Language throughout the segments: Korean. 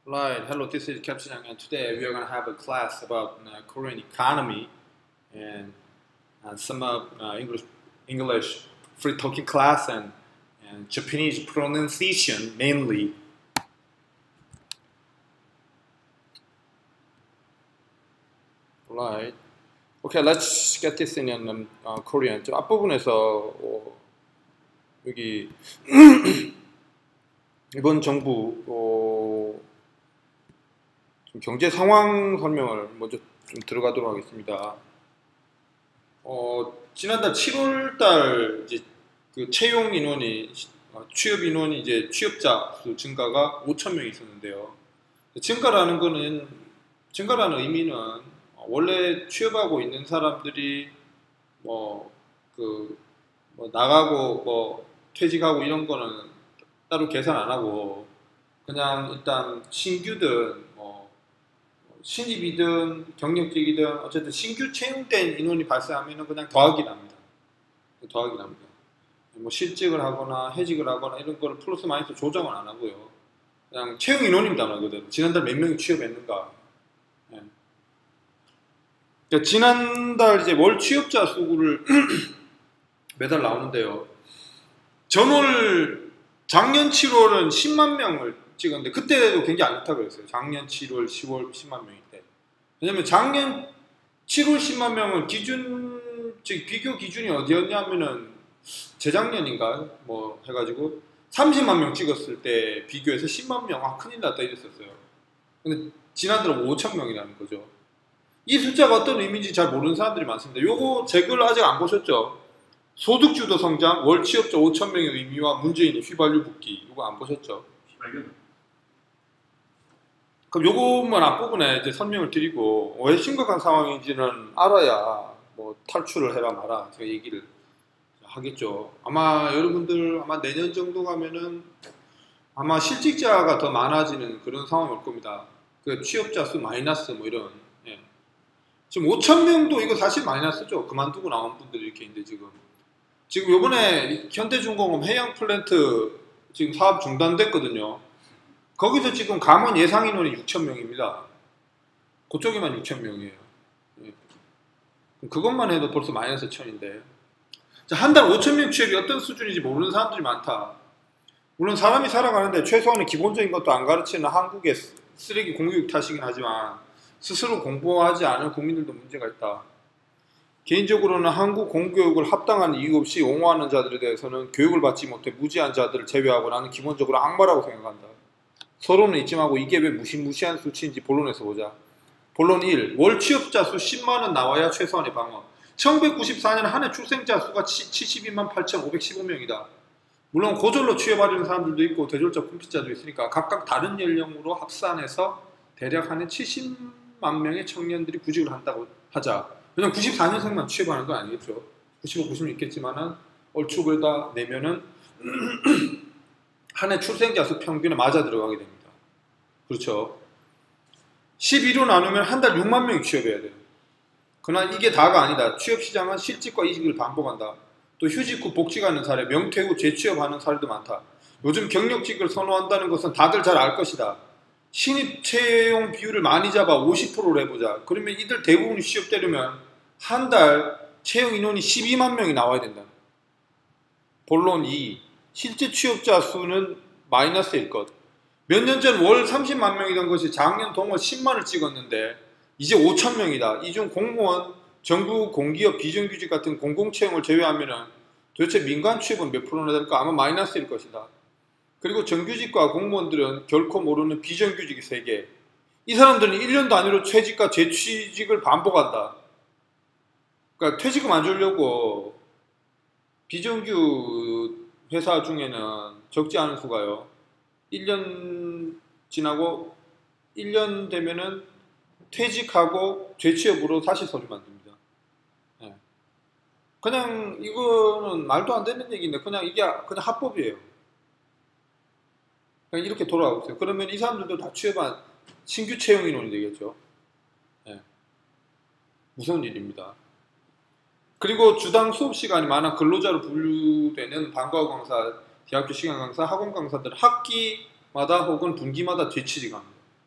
Right, hello, this is Captain Young, and today we are going to have a class about Korean economy and some English free talking class and Japanese pronunciation mainly. Right. Okay, let's get this in Korean. 저 앞부분에서 여기 이번 정부 좀 경제 상황 설명을 먼저 좀 들어가도록 하겠습니다. 지난달 7월달 이제 그 채용 인원이 취업 인원이 이제 취업자 수 증가가 5,000명이 있었는데요. 증가라는 의미는 원래 취업하고 있는 사람들이 나가고 퇴직하고 이런 거는 따로 계산 안 하고 그냥 일단 신규든 신입이든 경력직이든 어쨌든 신규 채용된 인원이 발생하면 그냥 더하기 납니다. 뭐 실직을 하거나 해직을 하거나 이런 거를 플러스 마이너스 조정을 안 하고요. 그냥 채용 인원입니다, 말 그대로. 지난달 몇 명이 취업했는가. 네. 그러니까 지난달 이제 월 취업자 수를 매달 나오는데요. 작년 7월은 10만 명을 찍었는데 그때도 굉장히 안 좋다고 그랬어요. 작년 7월, 10월 10만 명일 때. 왜냐면 작년 7월 10만 명은 비교 기준이 어디였냐면은 재작년인가 해가지고 30만 명 찍었을 때 비교해서 10만 명, 큰일 났다 이랬었어요. 근데 지난달은 5천 명이라는 거죠. 이 숫자가 어떤 의미인지 잘 모르는 사람들이 많습니다. 요거 제 글 아직 안 보셨죠? 소득주도 성장, 월 취업자 5천 명의 의미와 문재인의 휘발유 붓기. 이거 안 보셨죠? 그럼 요것만 앞부분에 이제 설명을 드리고 왜 심각한 상황인지는 알아야 탈출을 해라 마라 제가 얘기를 하겠죠. 아마 여러분들 내년 정도 가면은 아마 실직자가 더 많아지는 그런 상황이 올 겁니다. 그 취업자 수 마이너스 이런. 예. 지금 5천 명도 이거 사실 마이너스죠. 그만두고 나온 분들이 이렇게 있는데 지금 요번에 현대중공업 해양 플랜트 지금 사업 중단됐거든요. 거기서 지금 감원 예상 인원이 6,000명입니다. 그쪽에만 6,000명이에요. 예. 그것만 해도 벌써 마이너스 1,000인데. 한 달 5,000명 취업이 어떤 수준인지 모르는 사람들이 많다. 물론 사람이 살아가는데 최소한의 기본적인 것도 안 가르치는 한국의 쓰레기 공교육 탓이긴 하지만 스스로 공부하지 않은 국민들도 문제가 있다. 개인적으로는 한국 공교육을 합당한 이유 없이 옹호하는 자들에 대해서는 교육을 받지 못해 무지한 자들을 제외하고 나는 기본적으로 악마라고 생각한다. 서로는 잊지 말고 이게 왜 무시무시한 수치인지 본론에서 보자. 본론 1. 월 취업자 수 10만원 나와야 최소한의 방어. 1994년 한 해 출생자 수가 72만 8,515명이다. 물론 고졸로 취업하려는 사람들도 있고 대졸자 품피자도 있으니까 각각 다른 연령으로 합산해서 대략 한 해 70만 명의 청년들이 구직을 한다고 하자. 왜냐면 94년생만 취업하는 건 아니겠죠. 95, 96 있겠지만은 얼추 다 내면은 한 해 출생자 수 평균에 맞아 들어가게 됩니다. 그렇죠. 12로 나누면 한 달 6만 명이 취업해야 돼요. 그러나 이게 다가 아니다. 취업시장은 실직과 이직을 반복한다. 또 휴직 후 복직하는 사례, 명퇴 후 재취업하는 사례도 많다. 요즘 경력직을 선호한다는 것은 다들 잘 알 것이다. 신입 채용 비율을 많이 잡아 50%로 해보자. 그러면 이들 대부분이 취업되려면 한 달 채용 인원이 12만 명이 나와야 된다. 본론 2. 실제 취업자 수는 마이너스일 것. 몇 년 전 월 30만 명이던 것이 작년 동월 10만을 찍었는데 이제 5천 명이다. 이 중 공무원, 정부, 공기업, 비정규직 같은 공공채용을 제외하면 도대체 민간 취업은 몇 프로나 될까? 아마 마이너스일 것이다. 그리고 정규직과 공무원들은 결코 모르는 비정규직의 세계. 이 사람들은 1년 단위로 퇴직과 재취직을 반복한다. 그러니까 퇴직금 안 주려고 비정규 회사 중에는 적지 않은 수가요. 1년 지나고 1년 되면은 퇴직하고 재취업으로 다시 서류 만듭니다. 네. 그냥 이거는 말도 안 되는 얘기인데 이게 그냥 합법이에요. 그냥 이렇게 돌아가고 있어요. 그러면 이 사람들도 다 취업한 신규 채용 인원이 되겠죠. 네. 무서운 일입니다. 그리고 주당 수업 시간이 많아 근로자로 분류되는 방과후 강사, 대학교 시간 강사, 학원 강사들 학기마다 혹은 분기마다 재취직합니다.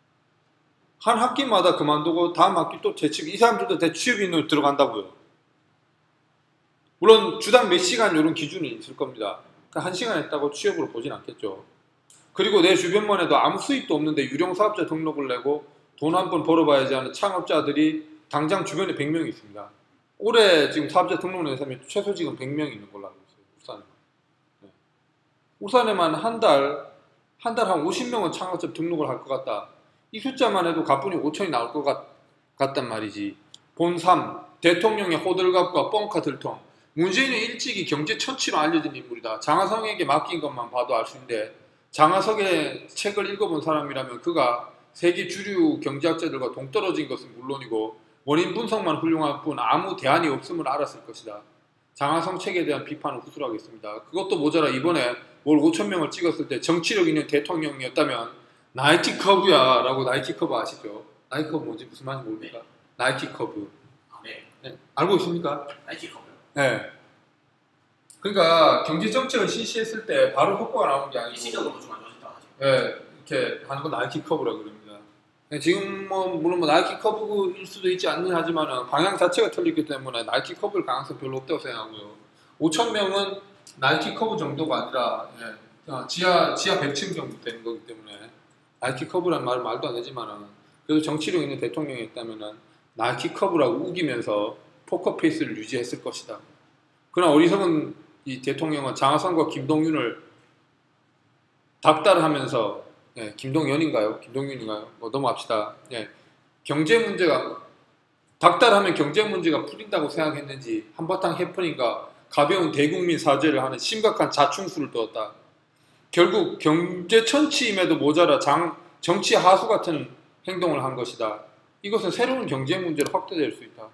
한 학기마다 그만두고 다음 학기 또 재취업, 이 사람들도 대취업인으로 들어간다고요. 물론 주당 몇 시간 이런 기준이 있을 겁니다. 그러니까 한 시간 했다고 취업으로 보진 않겠죠. 그리고 내 주변만 해도 아무 수입도 없는데 유령사업자 등록을 내고 돈 한 번 벌어봐야지 하는 창업자들이 당장 주변에 100명이 있습니다. 올해 지금 사업자 등록 낸 사람이 최소 지금 100명이 있는 걸로 알고 있어요. 울산에. 네. 울산에만 한 달 한 50명은 창업자 등록을 할 것 같다. 이 숫자만 해도 가뿐히 5천이 나올 것 같단 말이지. 본3, 대통령의 호들갑과 뻥카 들통. 문재인은 일찍이 경제 천치로 알려진 인물이다. 장하성에게 맡긴 것만 봐도 알 수 있는데 장하성의 책을 읽어본 사람이라면 그가 세계 주류 경제학자들과 동떨어진 것은 물론이고 원인 분석만 훌륭할 뿐 아무 대안이 없음을 알았을 것이다. 장하성 책에 대한 비판을 후술하겠습니다. 그것도 모자라 이번에 월 5천 명을 찍었을 때 정치력 있는 대통령이었다면 나이키 커브야 라고. 나이키 커브 아시죠? 나이키 커브 뭔지 무슨 말인지 모릅니까? 네. 나이키 커브. 아, 네. 네. 알고 있습니까? 나이키 커브요? 네. 그러니까 경제 정책을 실시했을 때 바로 효과가 나오는 게 아니고 일시적으로 좀 안 좋아졌다 하죠. 네, 이렇게 하는 건 나이키 커브라고 그럽니다. 지금 뭐 물론 뭐 나이키 커브일 수도 있지 않느냐 하지만은 방향 자체가 틀리기 때문에 나이키 커브일 가능성 별로 없다고 생각하고요. 5천 명은 나이키 커브 정도가 아니라 지하 100층 정도 되는 거기 때문에 나이키 커브라는 말은 말도 안 되지만은 그래도 정치력 있는 대통령이 있다면은 나이키 커브라고 우기면서 포커페이스를 유지했을 것이다. 그러나 어리석은 이 대통령은 장하성과 김동윤을 닥달하면서 김동연인가요? 김동윤인가요? 뭐 넘어갑시다. 경제 문제가 닥달하면 경제 문제가 풀린다고 생각했는지 한바탕 해프닝과 가벼운 대국민 사죄를 하는 심각한 자충수를 두었다. 결국 경제 천치임에도 모자라 정치 하수 같은 행동을 한 것이다. 이것은 새로운 경제 문제로 확대될 수 있다.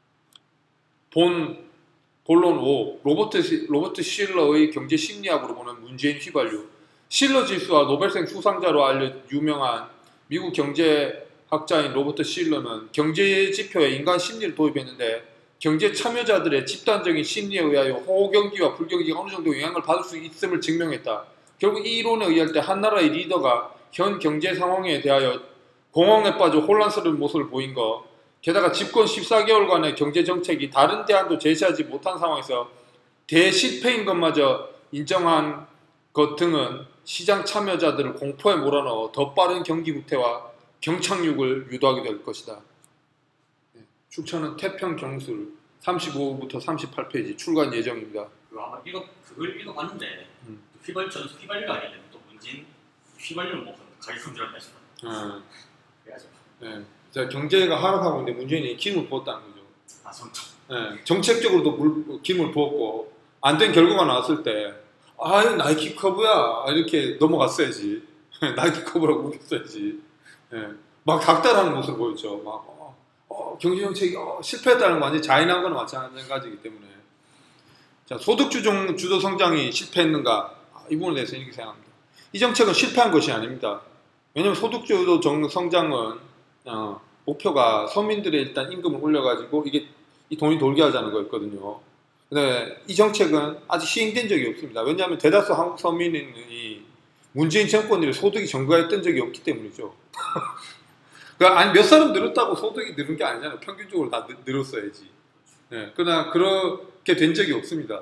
본론 5. 로버트 실러의 경제 심리학으로 보는 문재인 휘발유. 실러 지수와 노벨상 수상자로 알려 유명한 미국 경제학자인 로버트 실러는 경제 지표에 인간 심리를 도입했는데 경제 참여자들의 집단적인 심리에 의하여 호경기와 불경기가 어느 정도 영향을 받을 수 있음을 증명했다. 결국 이 이론에 의할 때 한 나라의 리더가 현 경제 상황에 대하여 공황에 빠져 혼란스러운 모습을 보인 것, 게다가 집권 14개월간의 경제 정책이 다른 대안도 제시하지 못한 상황에서 대실패인 것마저 인정한 것 등은 시장 참여자들을 공포에 몰아넣어 더 빠른 경기 후퇴와 경착륙을 유도하게 될 것이다. 출처는 태평경술 35부터 38페이지 출간 예정입니다. 아마 그걸 읽어봤는데 휘발유가 아니면 또 문재인 휘발유는 뭐 가격은 줄 알았다. 그래야죠. 네. 경제가 하락하고 있는데 문재인이 기름을 부었다는 거죠. 아, 정말. 네. 정책적으로도 기름을 부었고 안 된 결과가 나왔을 때 이거 나이키 커브야 이렇게 넘어갔어야지. 나이키 커브라고 우겼어야지. 막 닥달하는 모습을 보였죠. 막 경제 정책이 실패했다는 건 완전히 자인한 거나 마찬가지이기 때문에. 자, 소득 주도 성장이 실패했는가? 이 부분에 대해서 이렇게 생각합니다. 이 정책은 실패한 것이 아닙니다. 왜냐하면 소득 주도 성장은 목표가 서민들의 일단 임금을 올려가지고 이 돈이 돌게 하자는 거였거든요. 근데 이 정책은 아직 시행된 적이 없습니다. 왜냐하면 대다수 한국 서민이 문재인 정권이 소득이 증가했던 적이 없기 때문이죠. 그러니까 아니 몇 사람 늘었다고 소득이 늘은 게 아니잖아요. 평균적으로 다 늘었어야지. 그러나 그렇게 된 적이 없습니다.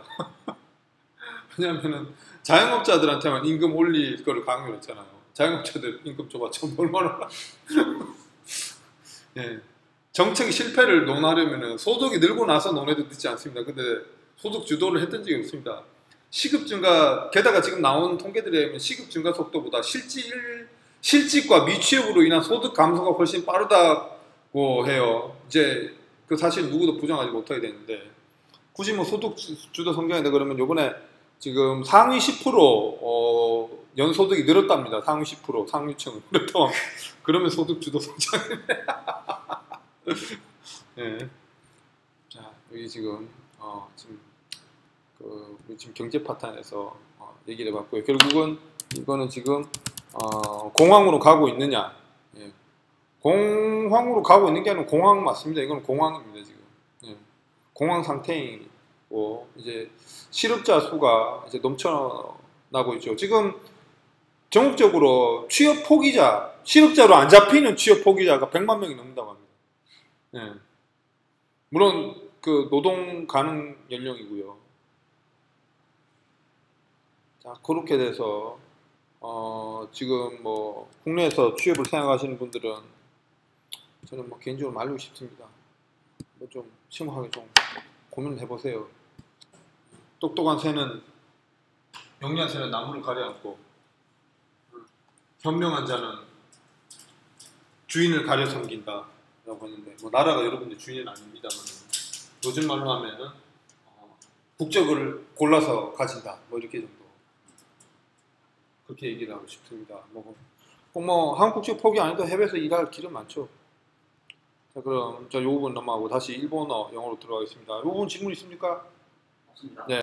왜냐하면 자영업자들한테만 임금 올릴 거를 강요를 했잖아요. 자영업자들 임금 줘봤자 얼마나. 정책이 실패를 논하려면 소득이 늘고 나서 논해도 늦지 않습니다. 근데 소득 주도를 했던 적이 없습니다. 시급 증가, 게다가 지금 나온 통계들에 의하면 시급 증가 속도보다 실직과 미취업으로 인한 소득 감소가 훨씬 빠르다고 해요. 이제 그 사실 누구도 부정하지 못하게 되는데 굳이 뭐 소득 주도 성장이다 그러면 요번에 지금 상위 10% 연소득이 늘었답니다. 상위 10% 상류층은 그렇다면 그러면 소득 주도 성장이네. 자 여기 지금 지금 경제 파탄에서 얘기를 해봤고요. 결국은 이거는 지금 공황으로 가고 있느냐? 공황으로 가고 있는 게 아니라 공황 맞습니다. 이건 공황입니다 지금. 공황 상태이고 이제 실업자 수가 이제 넘쳐나고 있죠. 지금 전국적으로 취업 포기자, 실업자로 안 잡히는 취업 포기자가 100만 명이 넘는다고 합니다. 예. 물론 그 노동 가능 연령이고요. 자, 그렇게 돼서 지금 뭐 국내에서 취업을 생각하시는 분들은 저는 뭐 개인적으로 말리고 싶습니다. 뭐 좀 심각하게 좀 고민을 해보세요. 똑똑한 새는 영리한 새는 나무를 가려앉고 현명한 자는 주인을 가려 섬긴다 라고 하는데 뭐 나라가 여러분들 주인은 아닙니다만 요즘 말로 하면은 국적을 골라서 가진다 뭐 이렇게 정도 그렇게 얘기를 하고 싶습니다. 뭐 한국 국적 포기 아니도 해외에서 일할 길은 많죠. 자, 그럼 저 요 부분 넘어가고 다시 일본어 영어로 들어가겠습니다. 요 부분 질문 있습니까? 없습니다. 네.